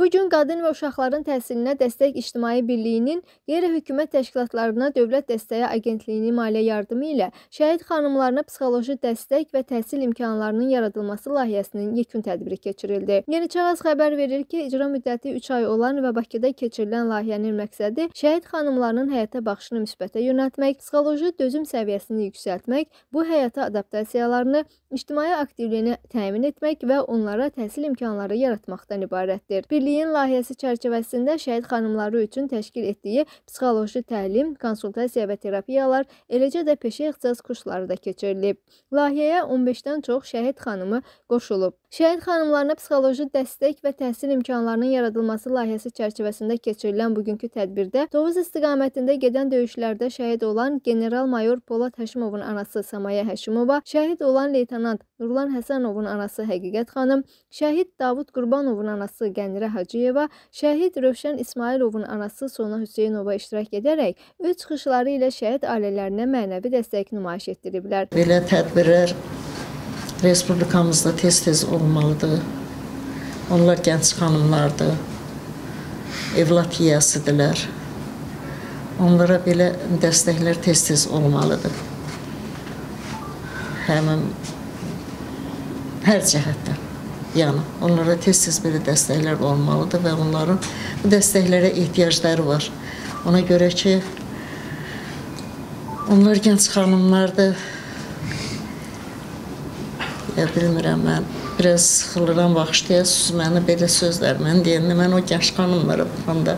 Bu gün Qadın və Uşaqların Təhsilinə Dəstək İctimai Birliyinin qeyri-hökumət təşkilatlarına Dövlət Dəstəyi Agentliyinin maliyyə yardımı ilə şəhid xanımlarına psixoloji dəstək və təhsil imkanlarının yaradılması layihəsinin yekun tədbiri keçirildi. Yeni Çağaz xəbər verir ki, icra müddəti 3 ay olan və Bakıda keçirilən layihənin məqsədi şəhid xanımlarının həyata baxışını müsbətə yönəltmək, psixoloji dözüm səviyyəsini yüksəltmək, bu həyata adaptasiyalarını, ictimai aktivliyini təmin etmək və onlara təhsil imkanları yaratmaqdan ibarətdir. Birliyin layihəsi çərçivəsində şəhid xanımları üçün təşkil etdiyi psixoloji təlim, konsultasiya və terapiyalar, eləcə də peşə ixtisas kursları da keçirilib. Layihəyə 15-dən çox şəhid xanımı qoşulub. Şəhid xanımlarına psixoloji dəstək və təhsil imkanlarının yaradılması layihəsi çərçivəsində keçirilən bugünkü tədbirdə Tovuz istiqamətində gedən döyüşlərdə şəhid olan general-mayor Polad Həşimovun anası Samaya Həşimova, şəhid olan leytenant Nurlan Həsənovun anası Həqiqət xanım, şəhid Davud Qurbanovun anası Qənirə Hacıyeva, şəhid Rövşən İsmailovun anası Sona Hüseynova iştirak edərək öz çıxışları ilə şəhid ailələrinə mənəvi dəstək nümayiş etdiriblər. Belə tədbirlər Respublikamızda tez-tez olmalıdır. Onlar gənc xanımlardır, evlad yiyəsidirlər. Onlara belə dəstəklər tez-tez olmalıdır. Hər cəhətdən. Yəni, onlara tez-tez belə dəstəklər olmalıdır və onların bu dəstəklərə ehtiyacları var. Ona görə ki, onlar gənc xanımlardır. Bilmirəm, mən biraz sıxılıram baxışdaya, mənə belə sözlər. Mən deyəndə, mən o gənc xanımlara baxanda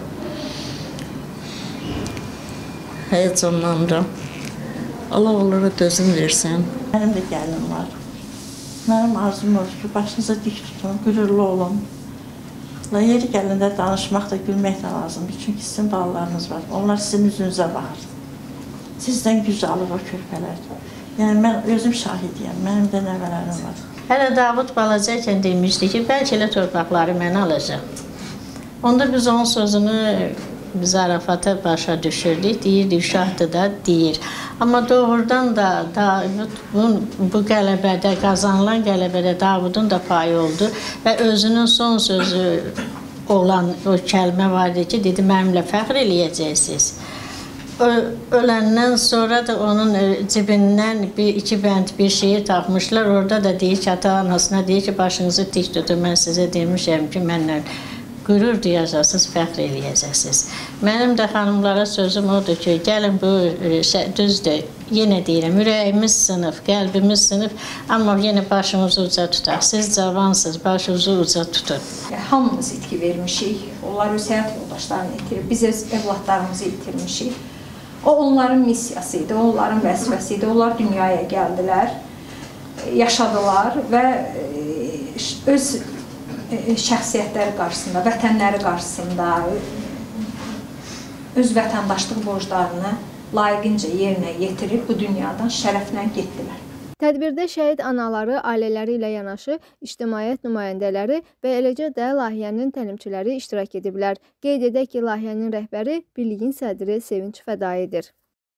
həyəcanlanıram. Allah onlara dözüm versin. Mənim də gəlim var. Mənim arzum olur ki, başınıza dik tutun, qürurlu olun. Yeri gəlində danışmaq da, gülmək də lazımdır. Çünki sizin balalarınız var. Onlar sizin üzünüzə baxır. Sizdən güc alır o körpələr. Yəni, mən özüm şahidiyəm. Mənim də nəvələrim var. Hələ Davud balacaykən demişdi ki, bəlkə elə torpaqları mənə alacaq. Onda biz onun sözünü zarafata başa düşürdük. Deyirdi, uşaqdır da, deyir. Amma doğrudan da bu qələbədə, qazanılan qələbədə Davudun da payı oldu və özünün son sözü olan o kəlmə vardı ki, dedi, mənimlə fəxr eləyəcəksiniz. Öləndən sonra da onun cibindən iki bənd bir şeyi tapmışlar. Orada da deyir ki, ata-anasına deyir ki, başınızı dik tutun. Mən sizə demişəm ki, mənlə qürur duyacaqsınız, fəxr eləyəcəksiniz. Mənim də xanımlara sözüm odur ki, gəlin bu düzdür, yenə deyirəm, ürəyimiz sınıb, qəlbimiz sınıb, amma yenə başımızı uca tutaq. Siz cavansınız, başınızı uca tutun. Hamımız itki vermişik, onlar öz həyat yoldaşlarını itirib, biz öz evlatlarımızı itirmişik. O onların missiyası idi, onların vəzifəsi idi, onlar dünyaya gəldilər, yaşadılar və öz şəxsiyyətləri qarşısında, vətənləri qarşısında öz vətəndaşlıq borclarını layiqincə yerinə yetirib bu dünyadan şərəflə getdilər. Tədbirdə şəhid anaları, ailələri ilə yanaşı ictimaiyyət nümayəndələri və eləcə də layihənin təlimçiləri iştirak ediblər. Qeyd edək ki, layihənin rəhbəri Birliyin sədri Sevinç Fədaidir.